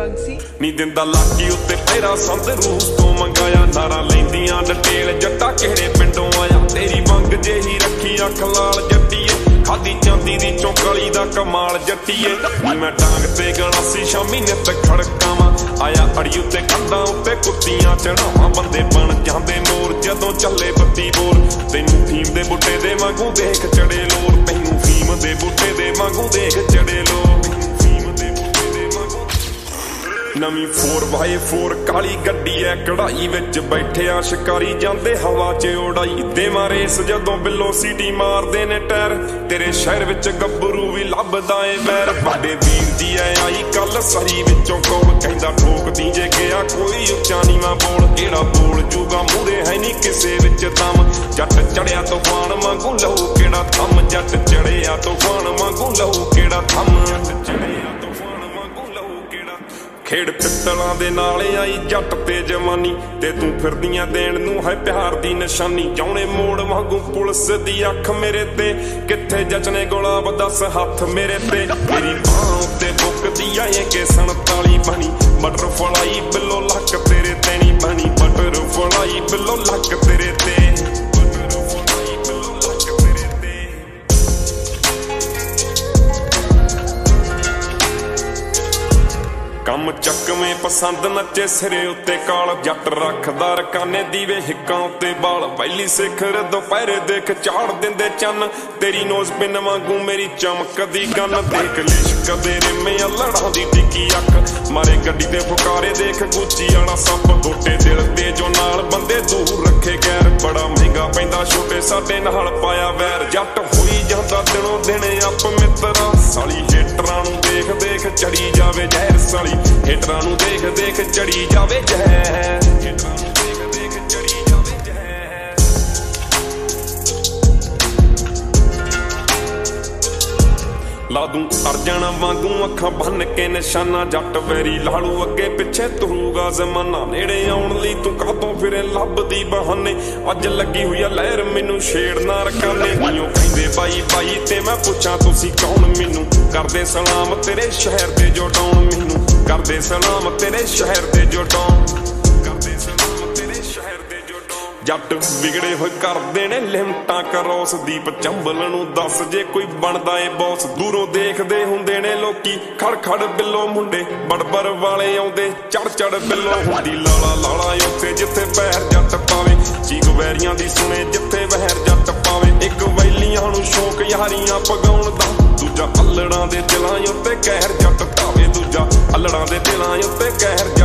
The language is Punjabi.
ਬੰਸੀ ਨੀ ਦਿੰਦਾ ਲਾਗੀ ਉੱਤੇ ਪੈਰਾ ਸੰਦ ਰੂਸ ਤੋਂ ਮੰਗਾਇਆ ਨਾਰਾ ਲੈਂਦੀਆਂ ਡਟੇਲ ਜੱਟਾ ਕਿਹੜੇ ਪਿੰਡੋਂ ਆਇਆ ਤੇਰੀ ਵੰਗ ਜਿਹੀ ਰੱਖੀ ਅੱਖ ਲਾਲ ਜੱਟੀਏ ਖਾਦੀ ਚਾਂਦੀ ਦੀ ਚੌਂਕਲੀ ਦਾ ਕਮਾਲ ਜੱਟੀਏ ਮੈਂ ਡਾਂਗ ਤੇ ਗਲਾਸੀ ਸ਼ਾਮੀ ਨਿੱਤ ਖੜਕਾਵਾਂ ਆਇਆ ਅੜੀ ਉੱਤੇ ਕੰਧਾਂ ਉੱਤੇ ਕੁੱਤੀਆਂ ਚੜਾਵਾਂ ਬੰਦੇ ਬਣ ਜਾਂਦੇ ਮੋਰ ਜਦੋਂ ਚੱਲੇ ਬੱਤੀ ਬੋਰ ਤੈਨੂੰ ਫੀਮ ਦੇ ਬੁੱਟੇ ਦੇ ਵਾਂਗੂ ਦੇਖ ਚੜੇ ਲੋਰ ਤੈਨੂੰ ਫੀਮ ਦੇ ਬੁੱਟੇ ਦੇ ਵਾਂਗੂ ਦੇਖ ਚੜੇ ਲੋਰ ਨਵੀਂ 4x4 ਕਾਲੀ ਗੱਡੀ ਐ ਕਢਾਈ ਵਿੱਚ ਬੈਠਿਆ ਸ਼ਿਕਾਰੀ ਜਾਂਦੇ ਹਵਾ 'ਚ ਉਡਾਈ ਦੇਵਾਂ ਰੇਸ ਜਦੋਂ ਬਿੱਲੋ ਸੀਟੀ ਮਾਰਦੇ ਨੇ ਟਾਇਰ ਤੇਰੇ ਸ਼ਹਿਰ ਵਿੱਚ ਗੱਭਰੂ ਵੀ ਲੱਭਦਾ ਏ ਵੈਰ ਵੱਡੇ ਵੀਰ ਦੀ ਐ ਆਈ ਕੱਲ ਸਹੀ ਵਿੱਚੋਂ ਕੋਲ ਕਹਿੰਦਾ ਠੋਕਦੀ ਜੇ ਗਿਆ ਕੋਈ ਉੱਚਾ ਨੀਵਾਂ ਬੋਲ ਕਿਹੜਾ ਬੋਲ ਜੂਗਾ ਮੂਰੇ ਹੈ ਨਹੀਂ ਕਿਸੇ ਵਿੱਚ ਦਮ ਜੱਟ ਚੜਿਆ ਤੂਫਾਨ ਵਾਂਗੂ ਲਹੂ ਕਿਹੜਾ ਥੰਮ ਜੱਟ ਚੜਿਆ ਤੂਫਾਨ ਵਾਂਗੂ ਲਹੂ ਕਿਹੜਾ ਥੰਮ ਖੇਡ ਪਿੱਤਲਾਂ ਦੇ ਨਾਲ ਆਈ ਜੱਟ ਤੇ ਜਵਾਨੀ ਤੇ ਤੂੰ ਫਿਰਦੀਆਂ ਦੇਣ ਨੂੰ ਹੈ ਪਿਆਰ ਦੀ ਨਿਸ਼ਾਨੀ ਜਾਉਣੇ ਮੋੜ ਵਾਂਗੂ ਪੁਲਿਸ ਦੀ ਅੱਖ ਮੇਰੇ ਤੇ ਕਿੱਥੇ ਜਚਨੇ ਗੁਲਾਬ ਦੱਸ ਹੱਥ ਮੇਰੇ ਤੇ ਮੇਰੀ ਬਾਹ ਉੱਤੇ ਬੁੱਕਦੀ ਆਏ ਕਿ 47 ਬਣੀ ਬਟਰ ਫਲਾਈ ਬਿੱਲੋ ਲੱਕ ਤੇਰੇ ਤੇ ਨਹੀਂ ਬਣੀ ਬਟਰ ਫਲਾਈ ਬਿੱਲੋ ਲੱਕ ਤੇਰੇ ਤੇ ਕੰਮ ਚੱਕਵੇਂ ਪਸੰਦ ਨੱਚੇ ਸਿਰੇ ਉੱਤੇ ਕਾਲ ਜੱਟ ਰੱਖਦਾ ਰਕਾਨੇ ਦੀਵੇ ਹਿੱਕਾਂ ਉੱਤੇ ਬਾਲ ਪਹਿਲੀ ਸਿਖਰ ਦੁਪਹਿਰੇ ਦੇਖ ਚਾੜ ਦਿੰਦੇ ਚੰਨ ਤੇਰੀ ਨੋਜ਼ ਪਿੰਨ ਵਾਂਗੂ ਮੇਰੀ ਚਮਕਦੀ ਗੰਨ ਦੇਖ ਲਿਸ਼ਕਦੇ ਰਿਮੇ ਲੜਾਂ ਦੀ ਟਿੱਕੀ ਅੱਖ ਮਾਰੇ ਗੱਡੀ ਤੇ ਫੁਕਾਰੇ ਦੇਖ ਗੁੱਚੀ ਵਾਲਾ ਸੱਪ ਗੋਟੇ ਦਿਲ ਤੇ ਜੋ ਨਾਲ ਬੰਦੇ ਦੂਰ ਰੱਖੇ ਗੈਰ ਬੜਾ ਮਹਿੰਗਾ ਪੈਂਦਾ ਛੋਟੇ ਸਾਡੇ ਨਾਲ ਪਾਇਆ ਵੈਰ ਜੱਟ ਹੋਈ ਜਾਂਦਾ ਦਿਨੋਂ ਦਿਨ ਆਪ ਮਿੱਤਰਾ ਸਾਲੀ ਹੇਟਰਾਂ ਨੂੰ ਦੇਖ ਦੇਖ ਚੜੀ ਜਾਵੇ ਜ਼ਹਿਰ ਸਾਲੀ ਹੇਟਰਾਂ ਨੂੰ ਦੇਖ ਦੇਖ ਚੜੀ ਜਾਵੇ ਜ਼ਹਿਰ ਹੇਟਰਾਂ ਨੂੰ ਦੇਖ ਦੇਖ ਚੜੀ ਜਾਵੇ ਜ਼ਹਿਰ ਲਾ ਦੂੰ ਅਰਜਨ ਵਾਂਗੂ ਅੱਖਾਂ ਬੰਨ ਕੇ ਨਿਸ਼ਾਨਾ ਜੱਟ ਵੈਰੀ ਲਾਲੂ ਅੱਗੇ ਪਿੱਛੇ ਤੁਰੂਗਾ ਜ਼ਮਾਨਾ ਨੇੜੇ ਆਉਣ ਲਈ ਤੂੰ ਕਾਹਤੋਂ ਫਿਰੇ ਲੱਭਦੀ ਬਹਾਨੇ ਅੱਜ ਲੱਗੀ ਹੋਈ ਆ ਲਹਿਰ ਮੈਨੂੰ ਛੇੜ ਨਾ ਰਕਾਨੇ ਨੀਓ ਕਹਿੰਦੇ ਬਾਈ ਬਾਈ ਤੇ ਮੈਂ ਪੁੱਛਾਂ ਤੁਸੀਂ ਕੌਣ ਮੈਨੂੰ ਕਰਦੇ ਸਲਾਮ ਤੇਰੇ ਸ਼ਹਿਰ ਦੇ ਜੋ ਡਾਉਣ ਮੈਨੂੰ ਕਰਦੇ ਸਲਾਮ ਤੇਰੇ ਸ਼ਹਿਰ ਦੇ ਜੋ ਡਾਉਣ ਕਰਦੇ ਸਲਾਮ ਤੇਰੇ ਸ਼ਹਿਰ ਦੇ ਜੋ ਡਾਉਣ ਜੱਟ ਵਿਗੜੇ ਹੋਏ ਕਰਦੇ ਨੇ ਲਿਮਟਾਂ ਕਰੋਸ ਦੀਪ ਚੰਬਲ ਨੂੰ ਦੱਸ ਜੇ ਕੋਈ ਬਣਦਾ ਏ ਬੌਸ ਦੂਰੋਂ ਦੇਖਦੇ ਹੁੰਦੇ ਨੇ ਲੋਕੀ ਖੜ ਖੜ ਬਿੱਲੋ ਮੁੰਡੇ ਬੜਬੜ ਵਾਲੇ ਆਉਂਦੇ ਚੜ ਚੜ ਬਿੱਲੋ ਹੁੰਦੀ ਲਾਲਾ ਲਾਲਾ ਉੱਥੇ ਜਿੱਥੇ ਪੈਰ ਜੱਟ ਪਾਵੇ ਚੀਕ ਵੈਰੀਆਂ ਦੀ ਸੁਣੇ ਜਿੱਥੇ ਵਹਿਰ ਜੱਟ ਪਾਵੇ ਇੱਕ ਵੈਲੀਆਂ ਨੂੰ ਸ਼ੌਕ ਯਾਰੀਆਂ ਪਗਾਉਣ ਦਾ ਦੂਜਾ ਅਲੜਾਂ ਦੇ ਦਿਲਾਂ ਉੱਤੇ ਕਹਿਰ ਜੱਟ ਢਾਵੇ ਦੂਜਾ ਅਲੜਾਂ ਦੇ ਦਿਲਾਂ ਉੱਤੇ ਕਹਿਰ